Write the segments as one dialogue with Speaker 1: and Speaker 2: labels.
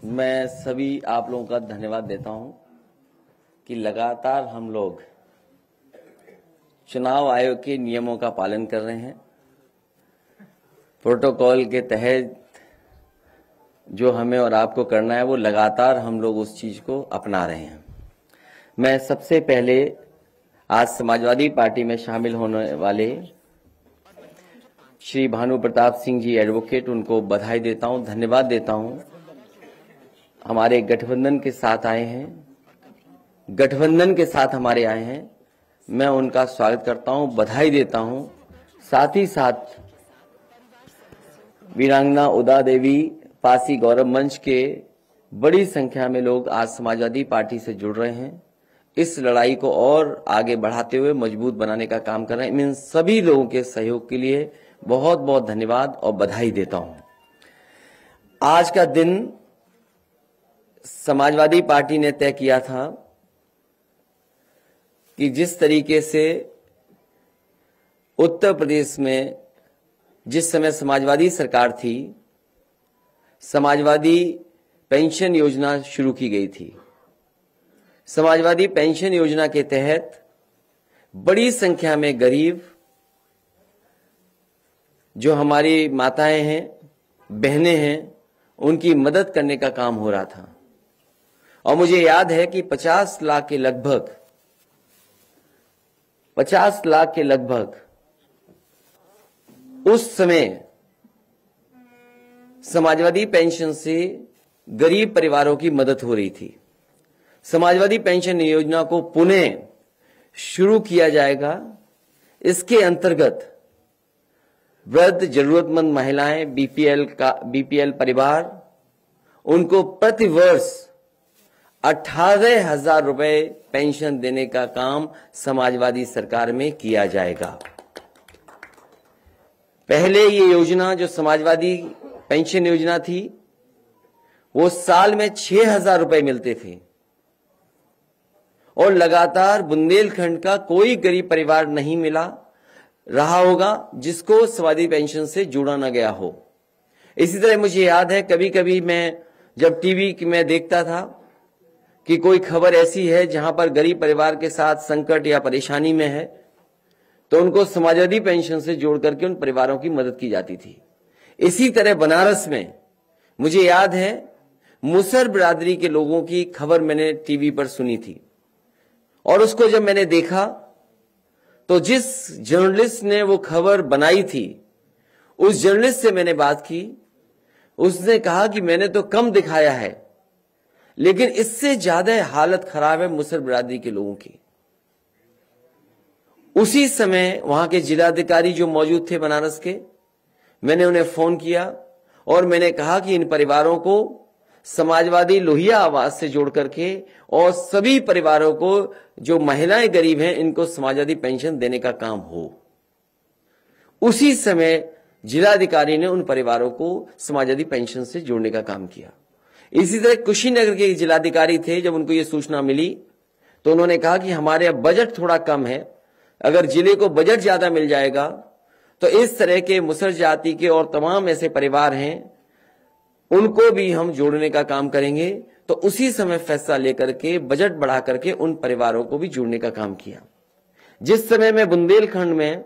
Speaker 1: मैं सभी आप लोगों का धन्यवाद देता हूं कि लगातार हम लोग चुनाव आयोग के नियमों का पालन कर रहे हैं। प्रोटोकॉल के तहत जो हमें और आपको करना है वो लगातार हम लोग उस चीज को अपना रहे हैं। मैं सबसे पहले आज समाजवादी पार्टी में शामिल होने वाले श्री भानु प्रताप सिंह जी एडवोकेट, उनको बधाई देता हूं, धन्यवाद देता हूं। हमारे गठबंधन के साथ आए हैं, गठबंधन के साथ हमारे आए हैं, मैं उनका स्वागत करता हूं, बधाई देता हूं। साथ ही साथ वीरांगना उदा देवी पासी गौरव मंच के बड़ी संख्या में लोग आज समाजवादी पार्टी से जुड़ रहे हैं। इस लड़ाई को और आगे बढ़ाते हुए मजबूत बनाने का काम कर रहे हैं। इन सभी लोगों के सहयोग के लिए बहुत बहुत धन्यवाद और बधाई देता हूं। आज का दिन समाजवादी पार्टी ने तय किया था कि जिस तरीके से उत्तर प्रदेश में जिस समय समाजवादी सरकार थी, समाजवादी पेंशन योजना शुरू की गई थी। समाजवादी पेंशन योजना के तहत बड़ी संख्या में गरीब जो हमारी माताएं हैं, बहनें हैं, उनकी मदद करने का काम हो रहा था। और मुझे याद है कि 50 लाख के लगभग उस समय समाजवादी पेंशन से गरीब परिवारों की मदद हो रही थी। समाजवादी पेंशन योजना को पुनः शुरू किया जाएगा। इसके अंतर्गत वृद्ध जरूरतमंद महिलाएं, बीपीएल परिवार, उनको प्रतिवर्ष 18,000 रुपए पेंशन देने का काम समाजवादी सरकार में किया जाएगा। पहले ये योजना जो समाजवादी पेंशन योजना थी वो साल में 6,000 रुपए मिलते थे और लगातार बुंदेलखंड का कोई गरीब परिवार नहीं मिला रहा होगा जिसको समाजवादी पेंशन से जोड़ा न गया हो। इसी तरह मुझे याद है कभी कभी मैं जब टीवी में देखता था कि कोई खबर ऐसी है जहां पर गरीब परिवार के साथ संकट या परेशानी में है तो उनको समाजवादी पेंशन से जोड़ करके उन परिवारों की मदद की जाती थी। इसी तरह बनारस में मुझे याद है मुसहर बिरादरी के लोगों की खबर मैंने टीवी पर सुनी थी और उसको जब मैंने देखा तो जिस जर्नलिस्ट ने वो खबर बनाई थी उस जर्नलिस्ट से मैंने बात की। उसने कहा कि मैंने तो कम दिखाया है लेकिन इससे ज्यादा हालत खराब है मुसहर बिरादरी के लोगों की। उसी समय वहां के जिलाधिकारी जो मौजूद थे बनारस के, मैंने उन्हें फोन किया और मैंने कहा कि इन परिवारों को समाजवादी लोहिया आवास से जोड़ करके और सभी परिवारों को जो महिलाएं गरीब हैं इनको समाजवादी पेंशन देने का काम हो। उसी समय जिलाधिकारी ने उन परिवारों को समाजवादी पेंशन से जोड़ने का काम किया। इसी तरह कुशीनगर के जिलाधिकारी थे, जब उनको ये सूचना मिली तो उन्होंने कहा कि हमारे अब बजट थोड़ा कम है, अगर जिले को बजट ज्यादा मिल जाएगा तो इस तरह के मुसहर जाति के और तमाम ऐसे परिवार हैं उनको भी हम जोड़ने का काम करेंगे। तो उसी समय फैसला लेकर के बजट बढ़ा करके उन परिवारों को भी जोड़ने का काम किया। जिस समय मैं बुंदेलखंड में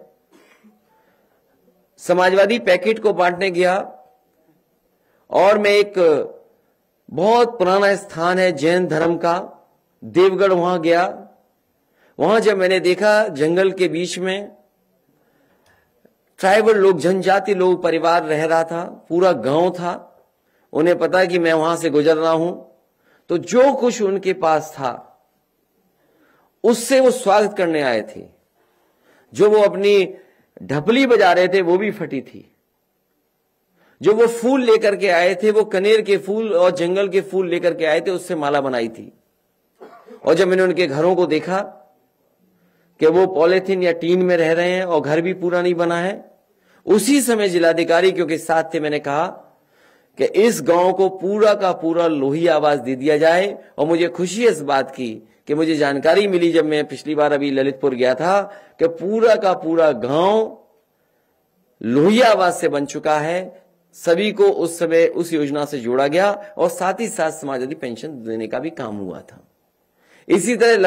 Speaker 1: समाजवादी पैकेट को बांटने गया और मैं एक बहुत पुराना स्थान है जैन धर्म का, देवगढ़, वहां गया। वहां जब मैंने देखा जंगल के बीच में ट्राइबल लोग, जनजाति लोग परिवार रह रहा था, पूरा गांव था, उन्हें पता है कि मैं वहां से गुजर रहा हूं, तो जो कुछ उनके पास था उससे वो स्वागत करने आए थे। जो वो अपनी ढपली बजा रहे थे वो भी फटी थी। जो वो फूल लेकर के आए थे वो कनेर के फूल और जंगल के फूल लेकर के आए थे, उससे माला बनाई थी। और जब मैंने उनके घरों को देखा कि वो पॉलीथीन या टीन में रह रहे हैं और घर भी पूरा नहीं बना है, उसी समय जिलाधिकारी क्योंकि साथ थे, मैंने कहा कि इस गांव को पूरा का पूरा लोही आवास दे दिया जाए। और मुझे खुशी है इस बात की कि मुझे जानकारी मिली जब मैं पिछली बार अभी ललितपुर गया था कि पूरा का पूरा गांव लोहिया आवास से बन चुका है। सभी को उस समय उस योजना से जोड़ा गया और साथ ही साथ समाजवादी पेंशन देने का भी काम हुआ था। इसी तरह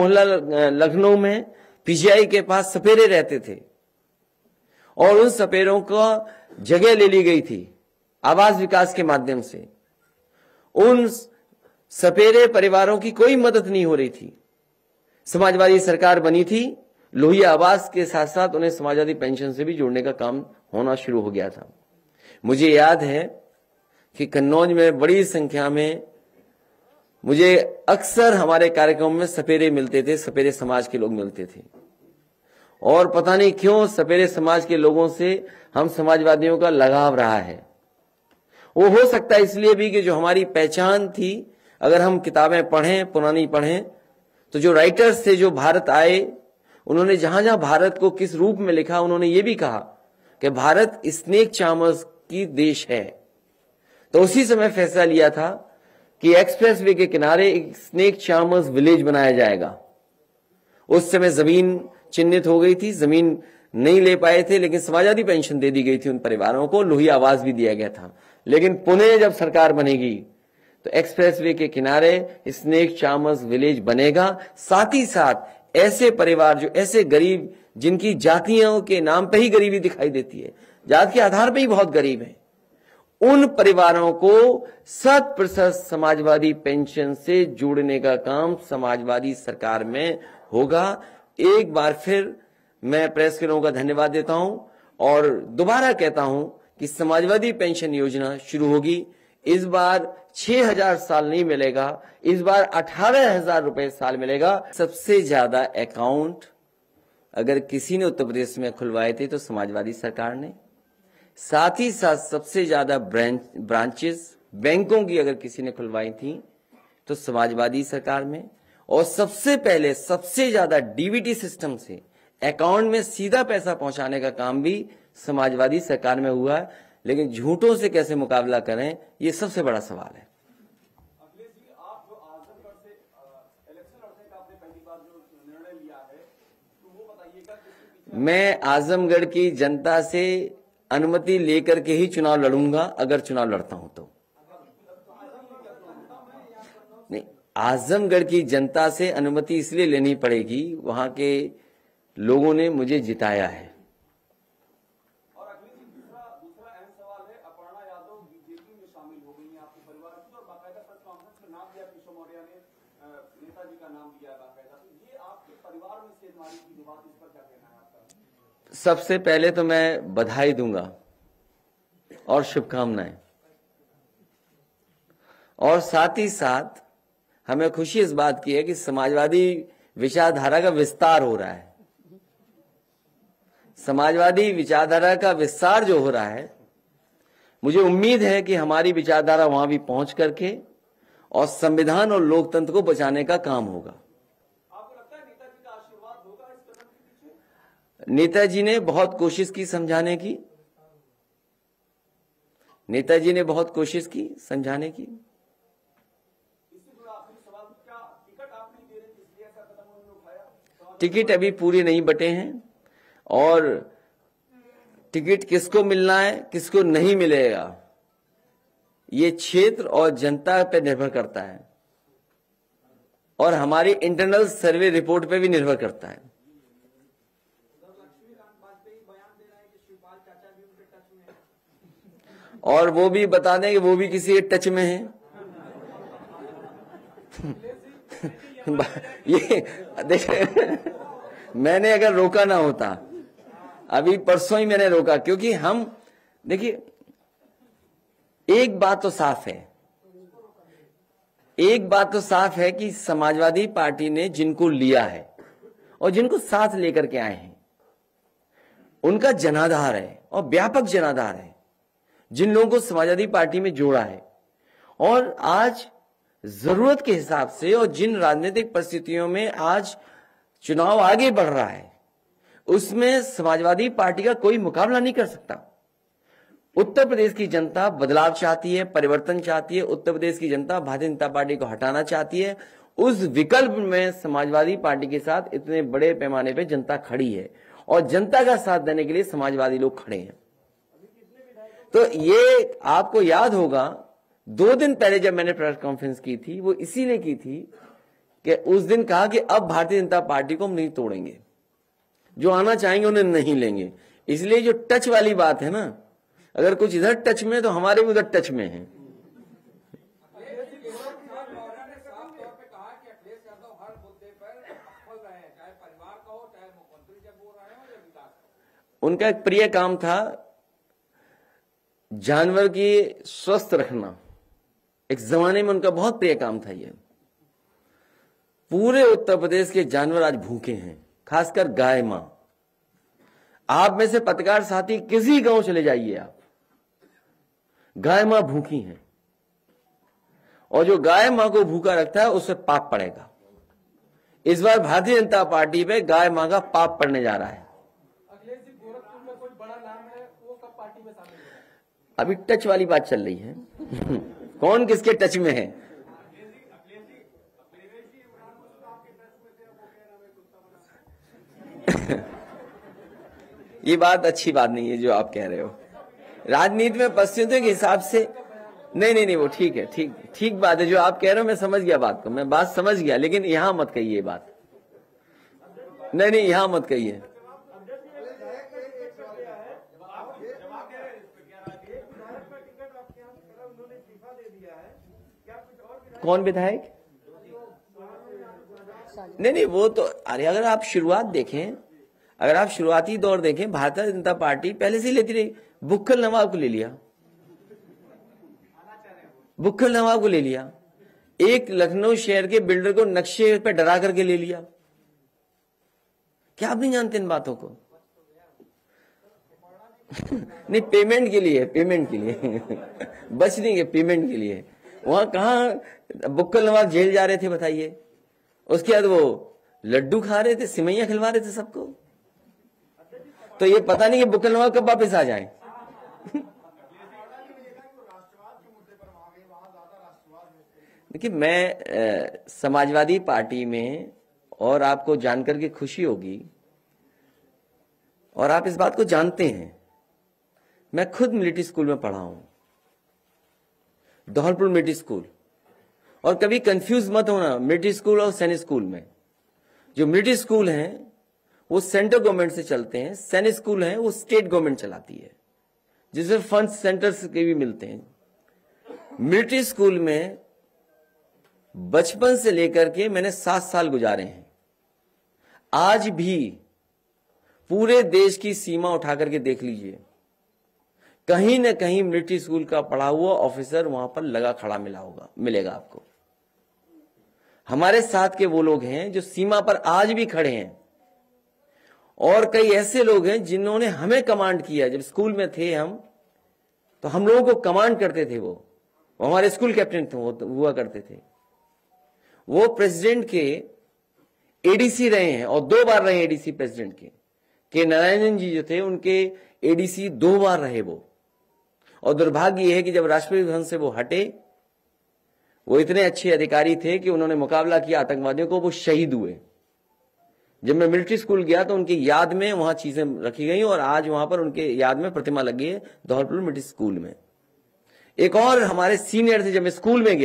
Speaker 1: लखनऊ में पीजीआई के पास सपेरे रहते थे और उन सपेरों को जगह ले ली गई थी आवास विकास के माध्यम से। उन सपेरे परिवारों की कोई मदद नहीं हो रही थी। समाजवादी सरकार बनी थी, लोहिया आवास के साथ साथ उन्हें समाजवादी पेंशन से भी जोड़ने का काम होना शुरू हो गया था। मुझे याद है कि कन्नौज में बड़ी संख्या में मुझे अक्सर हमारे कार्यक्रम में सपेरे मिलते थे, सपेरे समाज के लोग मिलते थे और पता नहीं क्यों सपेरे समाज के लोगों से हम समाजवादियों का लगाव रहा है। वो हो सकता है इसलिए भी कि जो हमारी पहचान थी, अगर हम किताबें पढ़ें, पुरानी पढ़ें, तो जो राइटर्स थे जो भारत आए, उन्होंने जहां जहां भारत को किस रूप में लिखा, उन्होंने ये भी कहा कि भारत स्नेक चार्मर्स की देश है। तो उसी समय फैसला लिया था कि एक्सप्रेसवे के किनारे एक स्नेक चार्मर्स विलेज बनाया जाएगा। उस समय जमीन चिन्हित हो गई थी, जमीन नहीं ले पाए थे, लेकिन समाजवादी पेंशन दे दी गई थी उन परिवारों को, लोहिया आवास भी दिया गया था। लेकिन पुणे जब सरकार बनेगी तो एक्सप्रेसवे के किनारे स्नेक चार्मर्स विलेज बनेगा। साथ ही साथ ऐसे परिवार जो ऐसे गरीब, जिनकी जातियों के नाम पे ही गरीबी दिखाई देती है, जात के आधार पे ही बहुत गरीब है, उन परिवारों को 100% समाजवादी पेंशन से जोड़ने का काम समाजवादी सरकार में होगा। एक बार फिर मैं प्रेस के लोगों का धन्यवाद देता हूं और दोबारा कहता हूं कि समाजवादी पेंशन योजना शुरू होगी। इस बार 6,000 साल नहीं मिलेगा, इस बार 18,000 रुपए साल मिलेगा। सबसे ज्यादा अकाउंट अगर किसी ने उत्तर प्रदेश में खुलवाए थे तो समाजवादी सरकार ने। साथ ही साथ सबसे ज्यादा ब्रांचेस बैंकों की अगर किसी ने खुलवाई थी तो समाजवादी सरकार में। और सबसे पहले सबसे ज्यादा डीबीटी सिस्टम से अकाउंट में सीधा पैसा पहुंचाने का काम भी समाजवादी सरकार में हुआ है। लेकिन झूठों से कैसे मुकाबला करें, ये सबसे बड़ा सवाल है।
Speaker 2: अखिलेश जी, आप जो आजमगढ़ से इलेक्शन लड़ने का आपने पहली बार जो निर्णय लिया है, तो वो बताइएगा।
Speaker 1: मैं आजमगढ़ की जनता से अनुमति लेकर के ही चुनाव लड़ूंगा, अगर चुनाव लड़ता हूं तो। नहीं, आजमगढ़ की जनता से अनुमति इसलिए लेनी पड़ेगी, वहां के लोगों ने मुझे जिताया है।
Speaker 2: और अखिलेश जी, दूसरा अहम सवाल है, अपर्णा यादव बीजेपी में शामिल हो गई हैं आपके परिवार की, और बाकायदा प्रेस कॉन्फ्रेंस में नाम दिया, किशोर मौर्य ने नेताजी का नाम दिया है बाकायदा। तो ये आपके परिवार में सेधमारी की बात, इस पर क्या कहना है आपका?
Speaker 1: सबसे पहले तो मैं बधाई दूंगा और शुभकामनाएं, और साथ ही साथ हमें खुशी इस बात की है कि समाजवादी विचारधारा का विस्तार हो रहा है। समाजवादी विचारधारा का विस्तार जो हो रहा है, मुझे उम्मीद है कि हमारी विचारधारा वहां भी पहुंच करके और संविधान और लोकतंत्र को बचाने का काम होगा।
Speaker 2: आपको लगता है नेताजी का आशीर्वाद होगा इस कदम के पीछे?
Speaker 1: नेताजी ने बहुत कोशिश की समझाने की, नेताजी ने बहुत कोशिश की समझाने की।
Speaker 2: इससे जुड़ा आखिरी सवाल, क्या टिकट आप नहीं दे रहे थे इसलिए ऐसा कदम उन्होंने उठाया?
Speaker 1: टिकट अभी पूरे नहीं बटे हैं और टिकट किसको मिलना है किसको नहीं मिलेगा, ये क्षेत्र और जनता पे निर्भर करता है और हमारी इंटरनल सर्वे रिपोर्ट पे भी निर्भर करता है। और वो भी बता दें कि वो भी किसी के टच में है। ये देखिए, मैंने अगर रोका ना होता, अभी परसों ही मैंने रोका, क्योंकि हम देखिए, एक बात तो साफ है, एक बात तो साफ है कि समाजवादी पार्टी ने जिनको लिया है और जिनको साथ लेकर के आए हैं, उनका जनाधार है और व्यापक जनाधार है। जिन लोगों को समाजवादी पार्टी में जोड़ा है और आज जरूरत के हिसाब से और जिन राजनीतिक परिस्थितियों में आज चुनाव आगे बढ़ रहा है, उसमें समाजवादी पार्टी का कोई मुकाबला नहीं कर सकता। उत्तर प्रदेश की जनता बदलाव चाहती है, परिवर्तन चाहती है। उत्तर प्रदेश की जनता भारतीय जनता पार्टी को हटाना चाहती है। उस विकल्प में समाजवादी पार्टी के साथ इतने बड़े पैमाने पे जनता खड़ी है और जनता का साथ देने के लिए समाजवादी लोग खड़े हैं। तो ये आपको याद होगा 2 दिन पहले जब मैंने प्रेस कॉन्फ्रेंस की थी, वो इसीलिए की थी कि उस दिन कहा कि अब भारतीय जनता पार्टी को हम नहीं तोड़ेंगे, जो आना चाहेंगे उन्हें नहीं लेंगे। इसलिए जो टच वाली बात है ना, अगर कुछ इधर टच में तो हमारे भी उधर टच में है। उनका एक प्रिय काम था जानवर की स्वस्थ रखना, एक जमाने में उनका बहुत प्रिय काम था ये। पूरे उत्तर प्रदेश के जानवर आज भूखे हैं, खासकर गाय मां। आप में से पत्रकार साथी किसी गांव चले जाइए आप, गाय मां भूखी हैं, और जो गाय मां को भूखा रखता है उससे पाप पड़ेगा। इस बार भारतीय जनता पार्टी पे गाय मां का पाप पड़ने जा रहा है। अभी टच वाली बात चल रही है कौन किसके टच में है। ये बात अच्छी बात नहीं है जो आप कह रहे हो। राजनीति में परिस्थितियों के हिसाब से नहीं, वो ठीक है, ठीक बात है जो आप कह रहे हो। मैं समझ गया बात को, मैं बात समझ गया, लेकिन यहां मत कहिए बात। नहीं, यहां मत कहिए। कौन विधायक? नहीं, वो तो अगर आप शुरुआत देखें, अगर आप शुरुआती दौर देखें, भारतीय जनता पार्टी पहले से लेती रही। बुक्खल नवाब को ले लिया, बुक्खल नवाब को ले लिया, एक लखनऊ शहर के बिल्डर को नक्शे पे डरा करके ले लिया। क्या आप नहीं जानते इन बातों को? नहीं, पेमेंट के लिए बचने के पेमेंट के लिए। वहां कहां बुक्कल नवाब जेल जा रहे थे बताइए? उसके बाद वो लड्डू खा रहे थे, सिमैया खिलवा रहे थे सबको। तो ये पता नहीं कि बुक्कल नवाब कब वापस आ जाए। देखिए, मैं समाजवादी पार्टी में, और आपको जानकर के खुशी होगी, और आप इस बात को जानते हैं, मैं खुद मिलिट्री स्कूल में पढ़ा हूं, धौलपुर मिलिट्री स्कूल। और कभी कंफ्यूज मत होना मिलिट्री स्कूल और सैनिक स्कूल में। जो मिलिट्री स्कूल हैं वो सेंट्रल गवर्नमेंट से चलते हैं, सैनिक स्कूल हैं वो स्टेट गवर्नमेंट चलाती है, जिसमें फंड सेंटर्स के भी मिलते हैं। मिलिट्री स्कूल में बचपन से लेकर के मैंने 7 साल गुजारे हैं। आज भी पूरे देश की सीमा उठा करके देख लीजिए, कहीं न कहीं मिलिट्री स्कूल का पढ़ा हुआ ऑफिसर वहां पर लगा खड़ा मिलेगा आपको। हमारे साथ के वो लोग हैं जो सीमा पर आज भी खड़े हैं, और कई ऐसे लोग हैं जिन्होंने हमें कमांड किया। जब स्कूल में थे हम, तो हम लोगों को कमांड करते थे, वो हमारे स्कूल कैप्टन हुआ करते थे। वो प्रेसिडेंट के एडीसी रहे हैं, और 2 बार रहे एडीसी प्रेसिडेंट के नारायणन जी जो थे उनके एडीसी 2 बार रहे वो। और दुर्भाग्य यह है कि जब राष्ट्रपति भवन से वो हटे, वो इतने अच्छे अधिकारी थे कि उन्होंने मुकाबला किया आतंकवादियों को, वो शहीद हुए। जब मैं मिलिट्री स्कूल गया तो उनकी याद में वहां चीजें रखी गई, और आज वहां पर उनके याद में प्रतिमा लगी है धौलपुर मिलिट्री स्कूल में। एक और हमारे सीनियर थे, जब मैं स्कूल में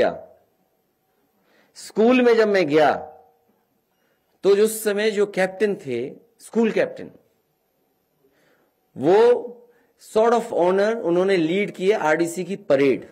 Speaker 1: गया तो उस समय जो कैप्टन थे, स्कूल कैप्टन, वो सॉर्ड ऑफ ऑनर उन्होंने लीड किए आरडीसी की परेड।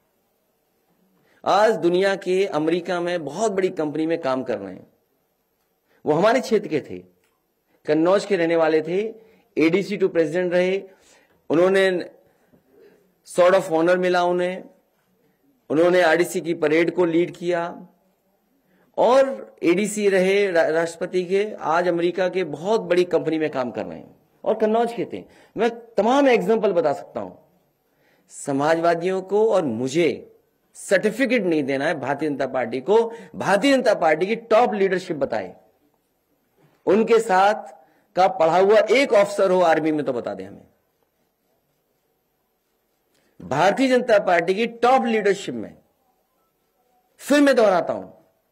Speaker 1: आज दुनिया के अमेरिका में बहुत बड़ी कंपनी में काम कर रहे हैं। वो हमारे क्षेत्र के थे, कन्नौज के रहने वाले थे, एडीसी टू प्रेसिडेंट रहे। उन्होंने सॉर्ड ऑफ ऑनर मिला उन्होंने आरडीसी की परेड को लीड किया, और एडीसी रहे राष्ट्रपति के। आज अमेरिका के बहुत बड़ी कंपनी में काम कर रहे हैं, और कन्नौज के थे। मैं तमाम एग्जांपल बता सकता हूं। समाजवादियों को और मुझे सर्टिफिकेट नहीं देना है भारतीय जनता पार्टी को। भारतीय जनता पार्टी की टॉप लीडरशिप बताए, उनके साथ का पढ़ा हुआ एक ऑफिसर हो आर्मी में तो बता दे हमें। भारतीय जनता पार्टी की टॉप लीडरशिप में, फिर मैं दोहराता हूं,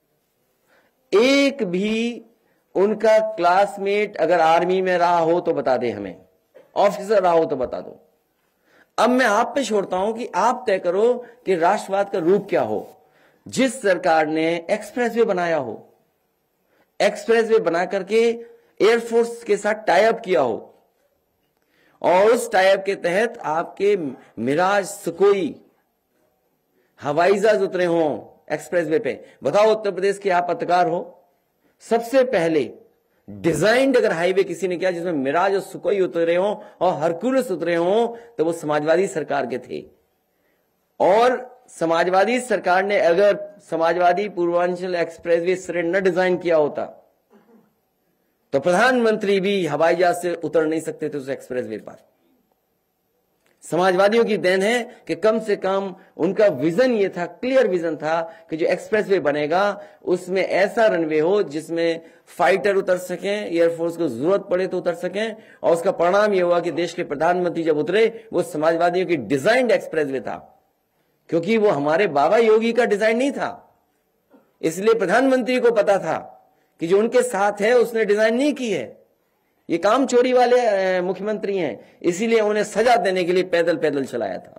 Speaker 1: एक भी उनका क्लासमेट अगर आर्मी में रहा हो तो बता दे हमें, ऑफिसर रहा हो तो बता दो। अब मैं आप पे छोड़ता हूं कि आप तय करो कि राष्ट्रवाद का रूप क्या हो। जिस सरकार ने एक्सप्रेसवे बनाया हो, एक्सप्रेसवे बना करके एयरफोर्स के साथ टाई अप किया हो, और उस टाई अप के तहत आपके मिराज, सुकोई हवाई जहाज उतरे हों एक्सप्रेसवे पे। बताओ, उत्तर प्रदेश के आप पत्रकार हो, सबसे पहले डिजाइन्ड अगर हाईवे किसी ने किया जिसमें मिराज और सुकोई उतरे हों और हरकुलस उतरे हों, तो वो समाजवादी सरकार के थे। और समाजवादी सरकार ने अगर समाजवादी पूर्वांचल एक्सप्रेसवे इस तरह न डिजाइन किया होता तो प्रधानमंत्री भी हवाई जहाज से उतर नहीं सकते थे उस एक्सप्रेसवे पर। समाजवादियों की देन है कि कम से कम उनका विजन ये था, क्लियर विजन था कि जो एक्सप्रेसवे बनेगा उसमें ऐसा रनवे हो जिसमें फाइटर उतर सकें, एयरफोर्स को जरूरत पड़े तो उतर सकें। और उसका परिणाम यह हुआ कि देश के प्रधानमंत्री जब उतरे वो समाजवादियों की डिजाइन्ड एक्सप्रेसवे था, क्योंकि वो हमारे बाबा योगी का डिजाइन नहीं था। इसलिए प्रधानमंत्री को पता था कि जो उनके साथ है उसने डिजाइन नहीं की है, ये काम चोरी वाले मुख्यमंत्री हैं, इसीलिए उन्हें सजा देने के लिए पैदल पैदल चलाया था।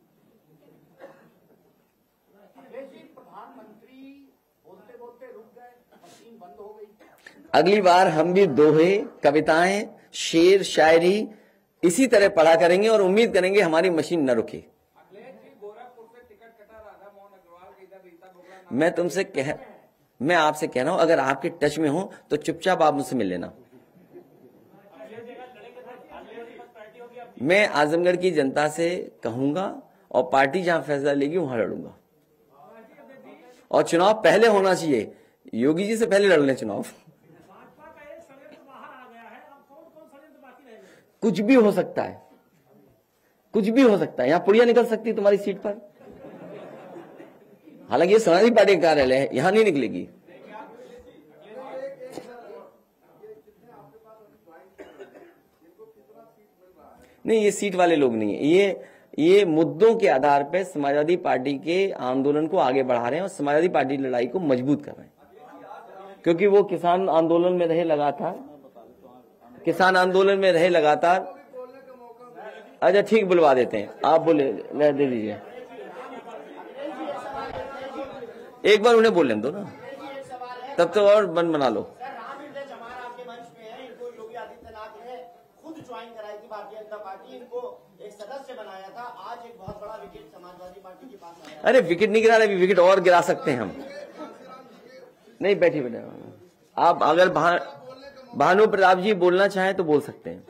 Speaker 2: प्रधानमंत्री बोलते बोलते रुक गए, मशीन बंद हो गई।
Speaker 1: अगली बार हम भी दोहे, कविताएं, शेर, शायरी इसी तरह पढ़ा करेंगे और उम्मीद करेंगे हमारी मशीन न रुके। मैं आपसे कह रहा हूं, अगर आपके टच में हो तो चुपचाप आप मुझसे मिल लेना। मैं आजमगढ़ की जनता से कहूंगा और पार्टी जहां फैसला लेगी वहां लड़ूंगा। और चुनाव पहले होना चाहिए, योगी जी से पहले लड़ लें चुनाव। कुछ भी हो सकता है, कुछ भी हो सकता है। यहां पुड़िया निकल सकती है तुम्हारी सीट पर, हालांकि ये समाजवादी पार्टी का कार्यालय है, यहां नहीं निकलेगी। नहीं, ये सीट वाले लोग नहीं है, ये मुद्दों के आधार पर समाजवादी पार्टी के आंदोलन को आगे बढ़ा रहे हैं और समाजवादी पार्टी की लड़ाई को मजबूत कर रहे हैं। क्योंकि वो किसान आंदोलन में रहे लगातार, अच्छा ठीक, बुलवा देते हैं, आप बोले दे दीजिए, एक बार उन्हें बोलने दो ना, तब तो और मन बना लो। अरे विकेट नहीं गिरा रहे, अभी विकेट और गिरा सकते हैं हम। नहीं, बैठिए बेटा, आप अगर भानु प्रताप जी बोलना चाहें तो बोल सकते हैं।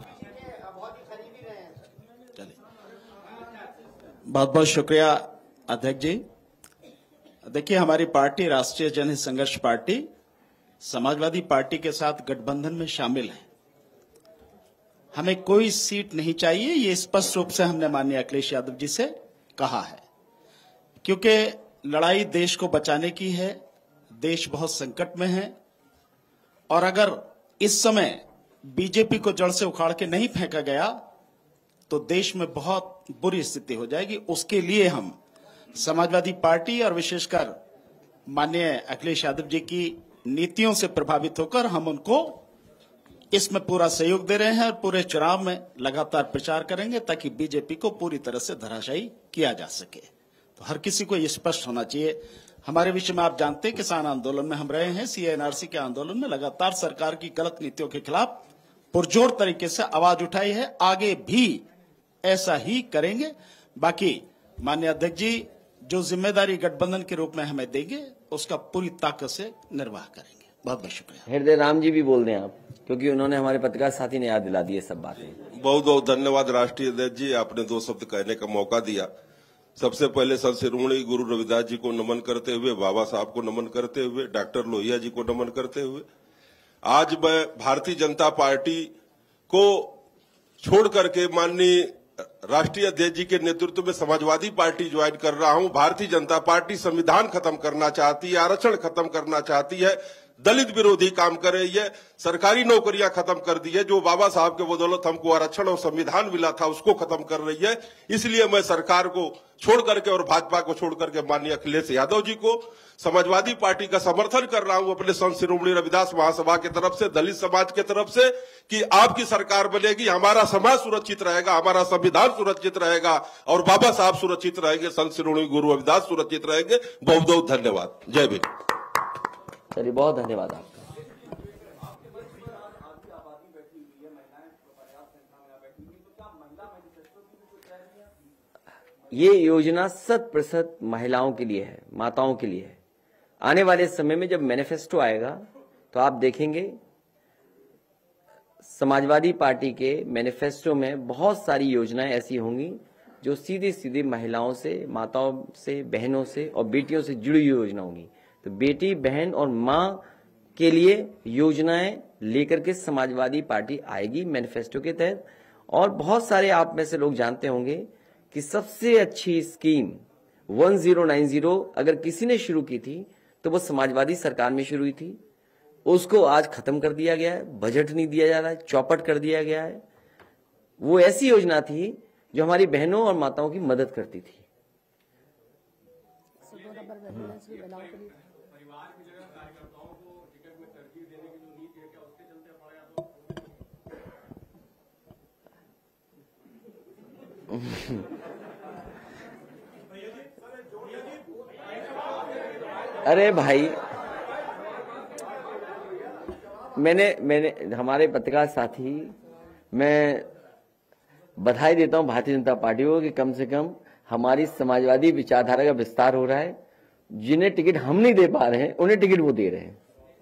Speaker 3: बहुत बहुत शुक्रिया अध्यक्ष जी। देखिए, हमारी पार्टी राष्ट्रीय जनहित संघर्ष पार्टी समाजवादी पार्टी के साथ गठबंधन में शामिल है। हमें कोई सीट नहीं चाहिए, ये स्पष्ट रूप से हमने माननीय अखिलेश यादव जी से कहा है, क्योंकि लड़ाई देश को बचाने की है। देश बहुत संकट में है और अगर इस समय बीजेपी को जड़ से उखाड़ के नहीं फेंका गया तो देश में बहुत बुरी स्थिति हो जाएगी। उसके लिए हम समाजवादी पार्टी और विशेषकर माननीय अखिलेश यादव जी की नीतियों से प्रभावित होकर हम उनको इसमें पूरा सहयोग दे रहे हैं और पूरे चुनाव में लगातार प्रचार करेंगे ताकि बीजेपी को पूरी तरह से धराशायी किया जा सके। तो हर किसी को ये स्पष्ट होना चाहिए। हमारे विषय में आप जानते हैं, किसान आंदोलन में हम रहे हैं, सीएनआरसी के आंदोलन में लगातार सरकार की गलत नीतियों के खिलाफ पुरजोर तरीके से आवाज उठाई है, आगे भी ऐसा ही करेंगे। बाकी माननीय अध्यक्ष जी जो जिम्मेदारी गठबंधन के रूप में हमें देंगे उसका पूरी ताकत से निर्वाह करेंगे। बहुत बहुत शुक्रिया।
Speaker 1: हृदय राम जी भी बोल दें आप, क्योंकि उन्होंने हमारे पत्रकार साथी ने याद दिला दी सब बातें।
Speaker 4: बहुत बहुत धन्यवाद राष्ट्रीय अध्यक्ष जी, आपने 2 शब्द कहने का मौका दिया। सबसे पहले संत शिरोमणि गुरु रविदास जी को नमन करते हुए, बाबा साहब को नमन करते हुए, डॉक्टर लोहिया जी को नमन करते हुए, आज मैं भारतीय जनता पार्टी को छोड़ करके माननीय राष्ट्रीय अध्यक्ष जी के नेतृत्व में समाजवादी पार्टी ज्वाइन कर रहा हूं। भारतीय जनता पार्टी संविधान खत्म करना चाहती है, आरक्षण खत्म करना चाहती है, दलित विरोधी काम कर रही है, सरकारी नौकरियां खत्म कर दी है, जो बाबा साहब के बदौलत हमको आरक्षण और संविधान मिला था उसको खत्म कर रही है। इसलिए मैं सरकार को छोड़ करके और भाजपा को छोड़ करके माननीय अखिलेश यादव जी को, समाजवादी पार्टी का समर्थन कर रहा हूं अपने संत शिरोमणि रविदास महासभा की तरफ से, दलित समाज की तरफ से, कि आपकी सरकार बनेगी, हमारा समाज सुरक्षित रहेगा, हमारा संविधान सुरक्षित रहेगा और बाबा साहब सुरक्षित रहेंगे, संत शिरोमणि गुरु रविदास सुरक्षित रहेंगे। बहुत बहुत धन्यवाद। जय भीम।
Speaker 1: चलिए, बहुत धन्यवाद आपका। ये योजना 100% महिलाओं के लिए है, माताओं के लिए है। आने वाले समय में जब मैनिफेस्टो आएगा तो आप देखेंगे समाजवादी पार्टी के मैनिफेस्टो में बहुत सारी योजनाएं ऐसी होंगी जो सीधी सीधी महिलाओं से, माताओं से, बहनों से और बेटियों से जुड़ी हुई योजना होंगी। तो बेटी, बहन और माँ के लिए योजनाएं लेकर के समाजवादी पार्टी आएगी मैनिफेस्टो के तहत। और बहुत सारे आप में से लोग जानते होंगे कि सबसे अच्छी स्कीम 1090 अगर किसी ने शुरू की थी तो वो समाजवादी सरकार में शुरू हुई थी। उसको आज खत्म कर दिया गया है, बजट नहीं दिया जा रहा है, चौपट कर दिया गया है। वो ऐसी योजना थी जो हमारी बहनों और माताओं की मदद करती थी। अरे भाई, मैंने हमारे पत्रकार साथी, मैं बधाई देता हूं भारतीय जनता पार्टी को कि कम से कम हमारी समाजवादी विचारधारा का विस्तार हो रहा है। जिन्हें टिकट हम नहीं दे पा रहे हैं उन्हें टिकट वो दे रहे हैं।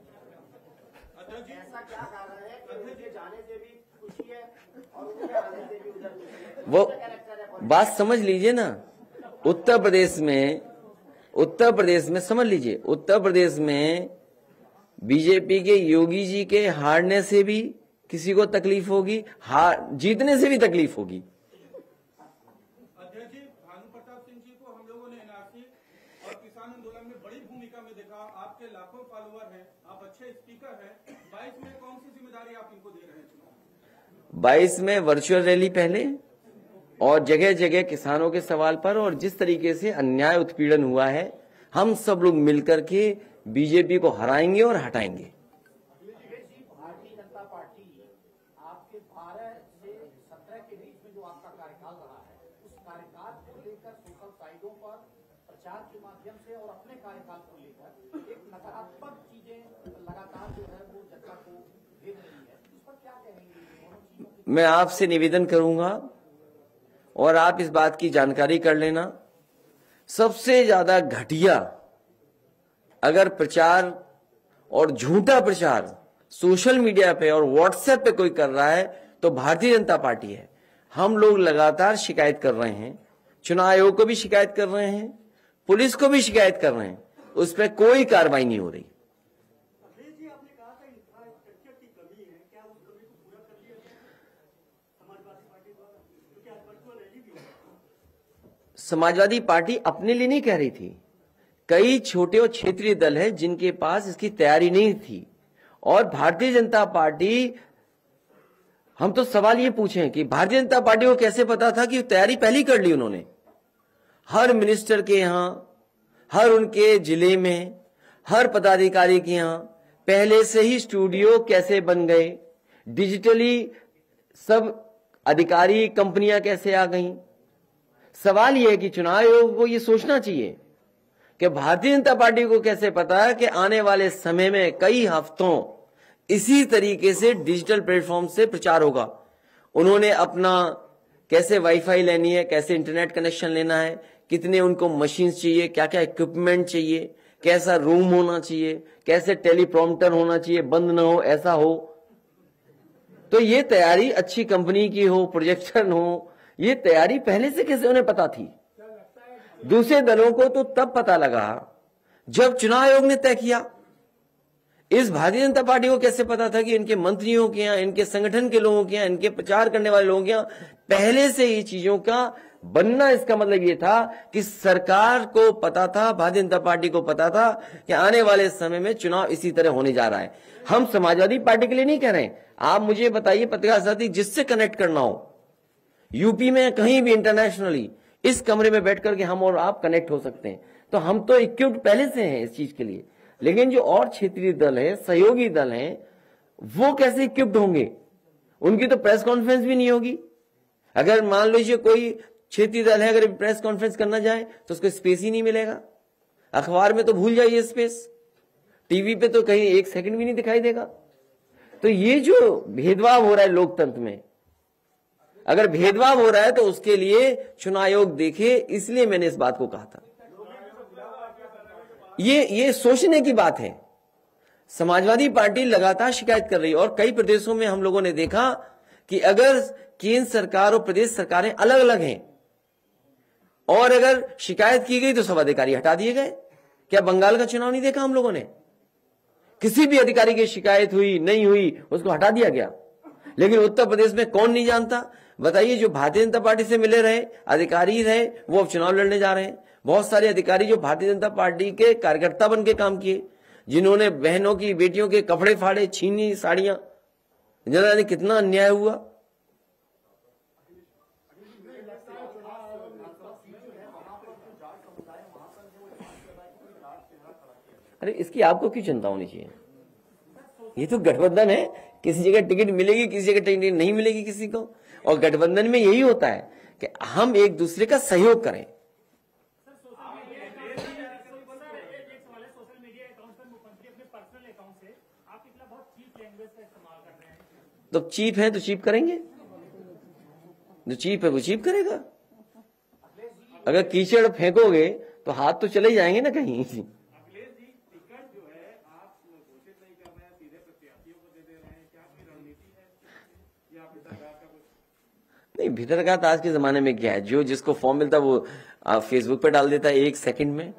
Speaker 1: वो बात समझ लीजिए ना, उत्तर प्रदेश में समझ लीजिए, उत्तर प्रदेश में बीजेपी के योगी जी के हारने से भी किसी को तकलीफ होगी, जीतने से भी तकलीफ होगी।
Speaker 2: अध्यक्ष जी, भानु प्रताप सिंह जी को हम लोगों ने एनआरसी और किसान आंदोलन में बड़ी भूमिका में देखा। आपके लाखों फॉलोअर हैं, आप अच्छे स्पीकर हैं। 22 में कौन सी जिम्मेदारी आप इनको दे रहे हैं?
Speaker 1: 22 में वर्चुअल रैली पहले और जगह जगह किसानों के सवाल पर, और जिस तरीके से अन्याय उत्पीड़न हुआ है, हम सब लोग मिलकर के बीजेपी को हराएंगे और हटाएंगे।
Speaker 5: भारतीय जनता पार्टी आपके 12 से 17 के बीच में जो आपका कार्यकाल रहा है, उस कार्यकाल को लेकर सोशल साइटों पर प्रचार के माध्यम से और अपने कार्यकाल को लेकर एक नकारात्मक चीजें लगातार जो है वो जनता को दे रही है, इस पर क्या कहेंगे?
Speaker 1: मैं आपसे निवेदन करूंगा और आप इस बात की जानकारी कर लेना, सबसे ज्यादा घटिया अगर प्रचार और झूठा प्रचार सोशल मीडिया पे और व्हाट्सएप पे कोई कर रहा है तो भारतीय जनता पार्टी है। हम लोग लगातार शिकायत कर रहे हैं, चुनाव आयोग को भी शिकायत कर रहे हैं, पुलिस को भी शिकायत कर रहे हैं, उस पर कोई कार्रवाई नहीं हो रही। समाजवादी पार्टी अपने लिए नहीं कह रही थी, कई छोटे और क्षेत्रीय दल हैं जिनके पास इसकी तैयारी नहीं थी। और भारतीय जनता पार्टी, हम तो सवाल ये पूछें कि भारतीय जनता पार्टी को कैसे पता था कि तैयारी पहले ही कर ली उन्होंने। हर मिनिस्टर के यहां, हर उनके जिले में, हर पदाधिकारी के यहां पहले से ही स्टूडियो कैसे बन गए, डिजिटली सब अधिकारी कंपनियां कैसे आ गईं। सवाल यह है कि चुनाव आयोग को यह सोचना चाहिए कि भारतीय जनता पार्टी को कैसे पता है कि आने वाले समय में कई हफ्तों इसी तरीके से डिजिटल प्लेटफॉर्म से प्रचार होगा। उन्होंने अपना कैसे वाईफाई लेनी है, कैसे इंटरनेट कनेक्शन लेना है, कितने उनको मशीन्स चाहिए, क्या क्या इक्विपमेंट चाहिए, कैसा रूम होना चाहिए, कैसे टेलीप्रॉम्प्टर होना चाहिए, बंद ना हो, ऐसा हो। तो ये तैयारी अच्छी कंपनी की हो, प्रोजेक्टर हो, ये तैयारी पहले से कैसे उन्हें पता थी? दूसरे दलों को तो तब पता लगा जब चुनाव आयोग ने तय किया। इस भारतीय जनता पार्टी को कैसे पता था कि इनके मंत्रियों के यहां, इनके संगठन के लोगों के यहां, इनके प्रचार करने वाले लोगों के यहां पहले से ही चीजों का बनना इसका मतलब ये था कि सरकार को पता था, भारतीय जनता पार्टी को पता था कि आने वाले समय में चुनाव इसी तरह होने जा रहा है। हम समाजवादी पार्टी के लिए नहीं कह रहे हैं। आप मुझे बताइए पत्रकार साथी, जिससे कनेक्ट करना हो यूपी में कहीं भी इंटरनेशनली, इस कमरे में बैठ करके हम और आप कनेक्ट हो सकते हैं। तो हम तो इक्विप्ड पहले से हैं इस चीज के लिए। लेकिन जो और क्षेत्रीय दल है, सहयोगी दल हैं, वो कैसे इक्विप्ड होंगे? उनकी तो प्रेस कॉन्फ्रेंस भी नहीं होगी। अगर मान लीजिए कोई क्षेत्रीय दल है, अगर प्रेस कॉन्फ्रेंस करना जाए तो उसको स्पेस ही नहीं मिलेगा। अखबार में तो भूल जाइए स्पेस, टीवी पे तो कहीं 1 सेकंड भी नहीं दिखाई देगा। तो ये जो भेदभाव हो रहा है लोकतंत्र में, अगर भेदभाव हो रहा है तो उसके लिए चुनाव आयोग देखे, इसलिए मैंने इस बात को कहा था। ये सोचने की बात है। समाजवादी पार्टी लगातार शिकायत कर रही है और कई प्रदेशों में हम लोगों ने देखा कि अगर केंद्र सरकार और प्रदेश सरकारें अलग अलग हैं और अगर शिकायत की गई तो सब अधिकारी हटा दिए गए। क्या बंगाल का चुनाव नहीं देखा हम लोगों ने? किसी भी अधिकारी की शिकायत हुई नहीं हुई उसको हटा दिया गया। लेकिन उत्तर प्रदेश में कौन नहीं जानता? बताइए, जो भारतीय जनता पार्टी से मिले रहे अधिकारी रहे वो अब चुनाव लड़ने जा रहे हैं। बहुत सारे अधिकारी जो भारतीय जनता पार्टी के कार्यकर्ता बन के काम किए, जिन्होंने बहनों की बेटियों के कपड़े फाड़े, छीनी साड़ियां, जाने कितना अन्याय हुआ। अरे इसकी आपको क्यों चिंता होनी चाहिए? ये तो गठबंधन है, किसी जगह टिकट मिलेगी, किसी जगह टिकट नहीं मिलेगी किसी को। और गठबंधन में यही होता है कि हम एक दूसरे का सहयोग करें। तो चीप है तो चीप करेंगे, जो चीप है वो चीप करेगा। अगर कीचड़ फेंकोगे तो हाथ तो चले जाएंगे ना कहीं। नहीं, भीतर का आज के जमाने में क्या है, जो जिसको फॉर्म मिलता है वो फेसबुक पे डाल देता है 1 सेकंड में।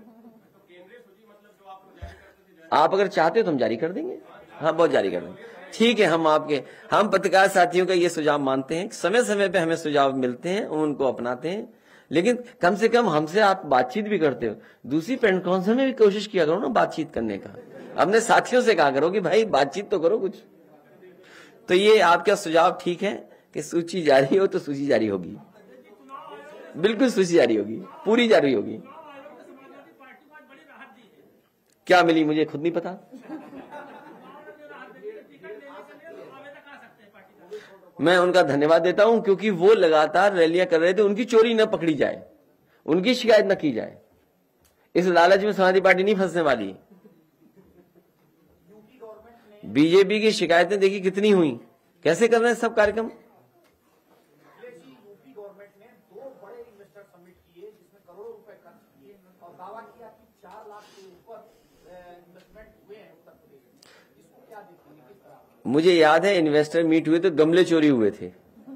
Speaker 1: आप अगर चाहते हो तो हम जारी कर देंगे। हाँ, बहुत जारी कर देंगे। ठीक है, हम पत्रकार साथियों का ये सुझाव मानते हैं। समय समय पे हमें सुझाव मिलते हैं, उनको अपनाते हैं। लेकिन कम से कम हमसे आप बातचीत भी करते हो। दूसरी प्रेस कॉन्फ्रेंस में भी कोशिश किया करो ना बातचीत करने का। अपने साथियों से कहा करो कि भाई बातचीत तो करो कुछ। तो ये आपका सुझाव ठीक है कि सूची जारी हो तो सूची जारी होगी, बिल्कुल सूची जारी होगी, पूरी जारी होगी। क्या मिली मुझे खुद नहीं पता। मैं उनका धन्यवाद देता हूं क्योंकि वो लगातार रैलियां कर रहे थे, उनकी चोरी न पकड़ी जाए, उनकी शिकायत न की जाए। इस लालच में समाजवादी पार्टी नहीं फंसने वाली। बीजेपी की शिकायतें देखी कितनी हुई, कैसे कर रहे हैं सब कार्यक्रम।
Speaker 5: यूपी गवर्नमेंट ने 2 बड़े इन्वेस्टर समिट किए जिसमें करोड़ों रुपए खर्च किए और दावा किया कि 4 लाख के ऊपर इन्वेस्टमेंट हुए हैं उत्तर प्रदेश में। इसको क्या देखेंगे, किस तरह?
Speaker 1: मुझे याद है इन्वेस्टर मीट हुए तो गमले चोरी हुए थे।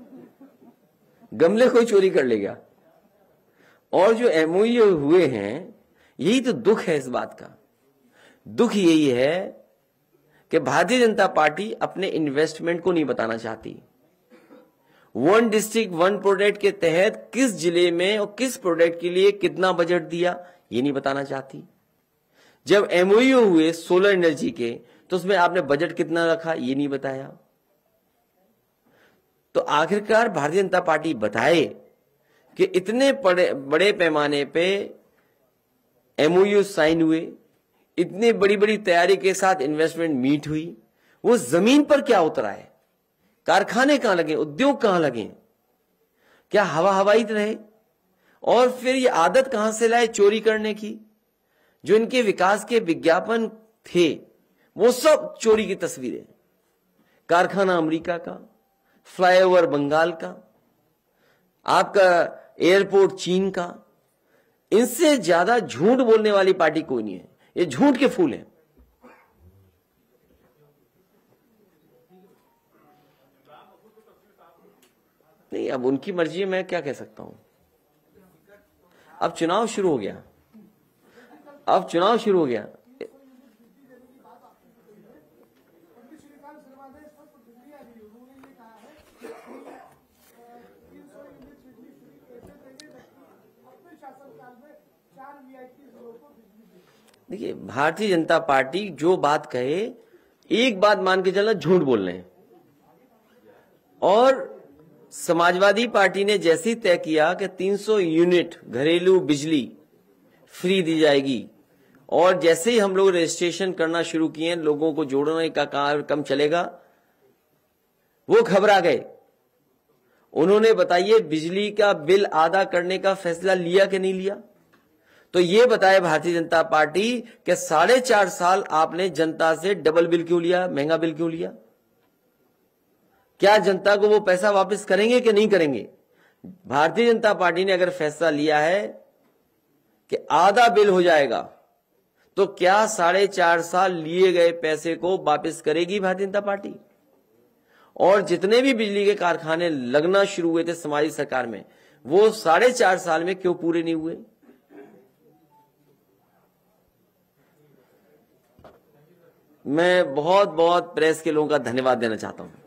Speaker 1: गमले कोई चोरी कर ले गया। और जो एमओयू हुए हैं, यही तो दुख है इस बात का। दुख यही है कि भारतीय जनता पार्टी अपने इन्वेस्टमेंट को नहीं बताना चाहती। 1 डिस्ट्रिक्ट 1 प्रोडक्ट के तहत किस जिले में और किस प्रोडक्ट के लिए कितना बजट दिया, ये नहीं बताना चाहती। जब एमओयू हुए सोलर एनर्जी के तो उसमें आपने बजट कितना रखा, ये नहीं बताया। तो आखिरकार भारतीय जनता पार्टी बताए कि इतने बड़े पैमाने पे एमओयू साइन हुए, इतनी बड़ी बड़ी तैयारी के साथ इन्वेस्टमेंट मीट हुई, वो जमीन पर क्या उतरा है, कारखाने कहां लगे, उद्योग कहां लगे, क्या हवा हवाई रहे, और फिर ये आदत कहां से लाए चोरी करने की। जो इनके विकास के विज्ञापन थे वो सब चोरी की तस्वीरें। कारखाना अमेरिका का, फ्लाईओवर बंगाल का, आपका एयरपोर्ट चीन का। इनसे ज्यादा झूठ बोलने वाली पार्टी कोई नहीं है। ये झूठ के फूल हैं। नहीं, अब उनकी मर्जी है, मैं क्या कह सकता हूं। अब चुनाव शुरू हो गया, अब चुनाव शुरू हो गया। देखिए, भारतीय जनता पार्टी जो बात कहे, एक बात मान के चलना, झूठ बोल रहे हैं। और समाजवादी पार्टी ने जैसे ही तय किया कि 300 यूनिट घरेलू बिजली फ्री दी जाएगी, और जैसे ही हम लोग रजिस्ट्रेशन करना शुरू किए, लोगों को जोड़ने का कार्यक्रम चलेगा, वो घबरा गए। उन्होंने बताइए बिजली का बिल आधा करने का फैसला लिया कि नहीं लिया? तो ये बताए भारतीय जनता पार्टी कि 4.5 साल आपने जनता से डबल बिल क्यों लिया, महंगा बिल क्यों लिया? क्या जनता को वो पैसा वापस करेंगे कि नहीं करेंगे? भारतीय जनता पार्टी ने अगर फैसला लिया है कि आधा बिल हो जाएगा, तो क्या 4.5 साल लिए गए पैसे को वापस करेगी भारतीय जनता पार्टी? और जितने भी बिजली के कारखाने लगना शुरू हुए थे समाजी सरकार में, वो 4.5 साल में क्यों पूरे नहीं हुए? मैं बहुत बहुत प्रेस के लोगों का धन्यवाद देना चाहता हूं।